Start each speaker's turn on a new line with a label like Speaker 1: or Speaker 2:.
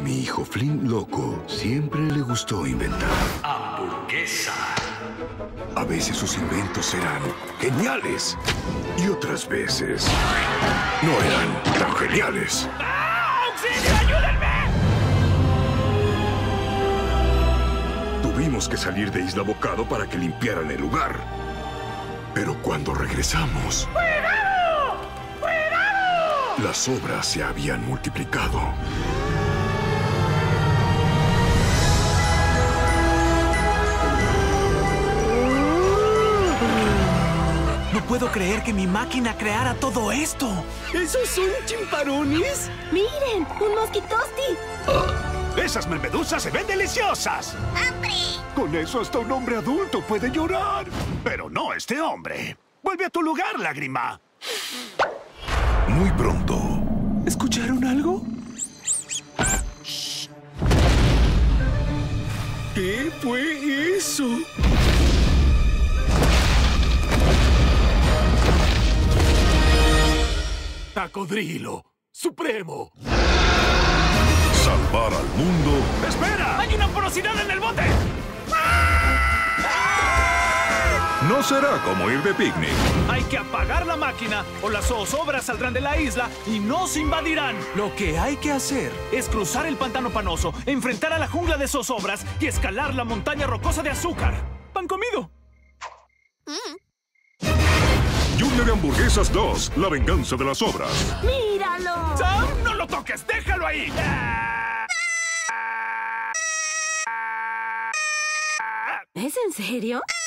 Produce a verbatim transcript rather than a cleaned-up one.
Speaker 1: mi hijo Flint loco siempre le gustó inventar.
Speaker 2: Hamburguesa.
Speaker 1: A veces sus inventos eran geniales y otras veces no eran tan geniales.
Speaker 2: ¡Ah! ¡Auxilio! ¡Ayúdenme!
Speaker 1: Tuvimos que salir de Isla Bocado para que limpiaran el lugar. Pero cuando regresamos...
Speaker 2: ¡Cuidado! ¡Cuidado!
Speaker 1: Las obras se habían multiplicado.
Speaker 3: No puedo creer que mi máquina creara todo esto.
Speaker 4: ¿Esos son chimparones?
Speaker 5: ¡Miren! ¡Un mosquitosti!
Speaker 2: ¡Esas mermedusas se ven deliciosas!
Speaker 5: ¡Hambre!
Speaker 2: Con eso hasta un hombre adulto puede llorar. Pero no este hombre. Vuelve a tu lugar, lágrima.
Speaker 1: Muy pronto...
Speaker 3: ¿Escucharon algo?
Speaker 4: ¿Qué fue eso?
Speaker 2: Tacodrilo Supremo.
Speaker 1: Salvar al mundo...
Speaker 2: ¡Espera! ¡Hay una porosidad en el bote!
Speaker 1: no será como ir de picnic.
Speaker 6: Hay que apagar la máquina o las zozobras saldrán de la isla y nos invadirán.
Speaker 3: Lo que hay que hacer
Speaker 6: Es cruzar el pantano panoso, enfrentar a la jungla de zozobras y escalar la montaña rocosa de azúcar. ¡Pan comido!
Speaker 1: Junior y Hamburguesas dos, la venganza de las obras.
Speaker 5: ¡Míralo!
Speaker 2: ¡Sam, no lo toques! ¡Déjalo ahí!
Speaker 5: ¿Es en serio?